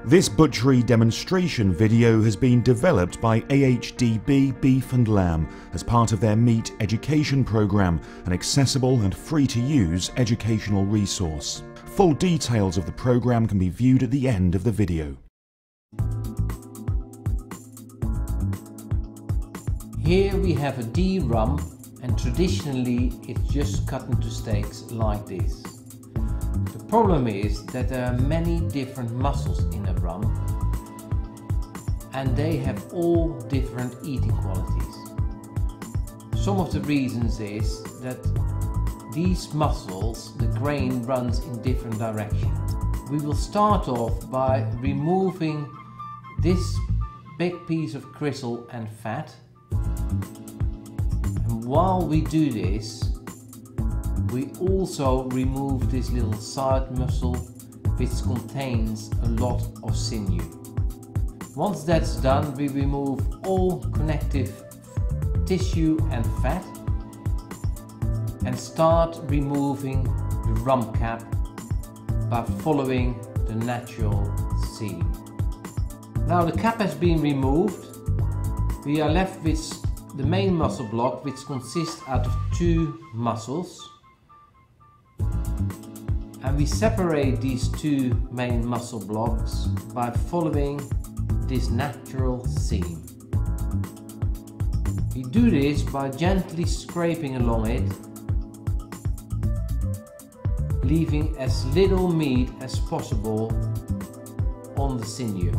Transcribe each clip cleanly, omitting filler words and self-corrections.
This butchery demonstration video has been developed by AHDB Beef and Lamb as part of their meat education program, an accessible and free-to-use educational resource. Full details of the program can be viewed at the end of the video. Here we have a D-rump, and traditionally it's just cut into steaks like this. The problem is that there are many different muscles in a rump and they have all different eating qualities. Some of the reasons is that these muscles, the grain runs in different directions. We will start off by removing this big piece of gristle and fat. And while we do this, we also remove this little side muscle which contains a lot of sinew. Once that's done, we remove all connective tissue and fat and start removing the rump cap by following the natural seam. Now the cap has been removed. We are left with the main muscle block, which consists out of two muscles. And we separate these two main muscle blocks by following this natural seam. We do this by gently scraping along it, leaving as little meat as possible on the sinew.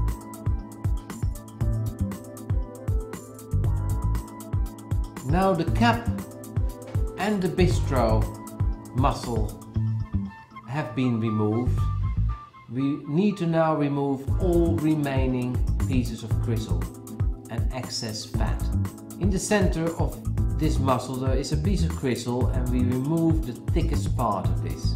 Now the cap and the bistro muscle have been removed. We need to now remove all remaining pieces of gristle and excess fat. In the center of this muscle there is a piece of gristle and we remove the thickest part of this.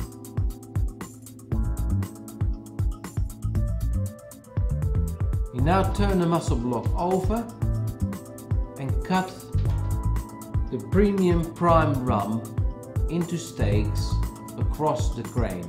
We now turn the muscle block over and cut the premium prime rump into steaks across the grain.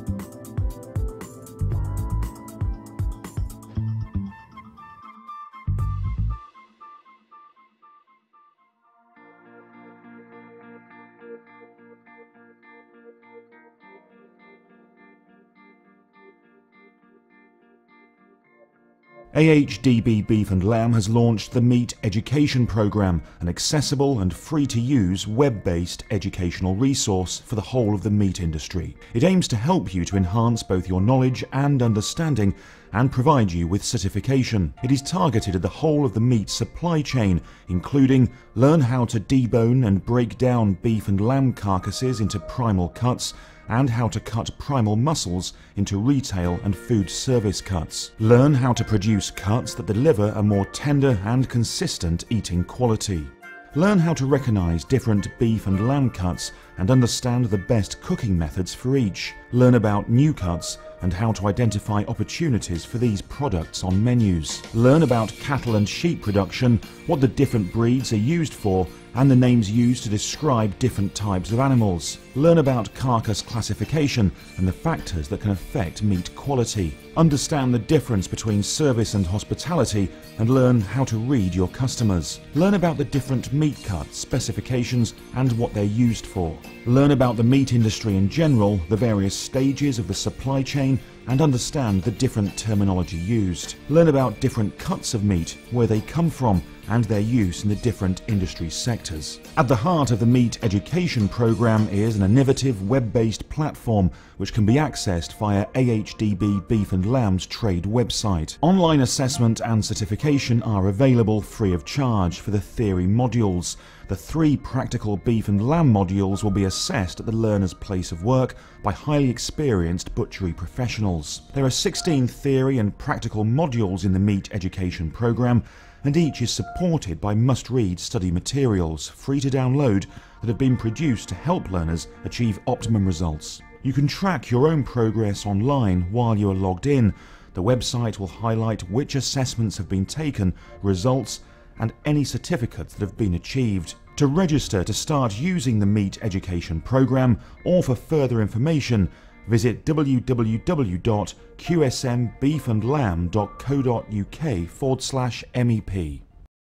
AHDB Beef and Lamb has launched the Meat Education Program, an accessible and free-to-use web-based educational resource for the whole of the meat industry. It aims to help you to enhance both your knowledge and understanding and provide you with certification. It is targeted at the whole of the meat supply chain, including learn how to debone and break down beef and lamb carcasses into primal cuts, and how to cut primal muscles into retail and food service cuts. Learn how to produce cuts that deliver a more tender and consistent eating quality. Learn how to recognize different beef and lamb cuts and understand the best cooking methods for each. Learn about new cuts and how to identify opportunities for these products on menus. Learn about cattle and sheep production, what the different breeds are used for, and the names used to describe different types of animals. Learn about carcass classification and the factors that can affect meat quality. Understand the difference between service and hospitality and learn how to read your customers. Learn about the different meat cuts, specifications and what they're used for. Learn about the meat industry in general, the various stages of the supply chain, and understand the different terminology used. Learn about different cuts of meat, where they come from, and their use in the different industry sectors. At the heart of the Meat Education Program is an innovative web-based platform which can be accessed via AHDB Beef and Lamb's trade website. Online assessment and certification are available free of charge for the theory modules. The 3 practical beef and lamb modules will be assessed at the learner's place of work by highly experienced butchery professionals. There are 16 theory and practical modules in the Meat Education Program, and each is supported by must-read study materials, free to download, that have been produced to help learners achieve optimum results. You can track your own progress online while you are logged in. The website will highlight which assessments have been taken, results, and any certificates that have been achieved. To register to start using the Meat Education Program, or for further information, visit www.qsmbeefandlamb.co.uk/MEP.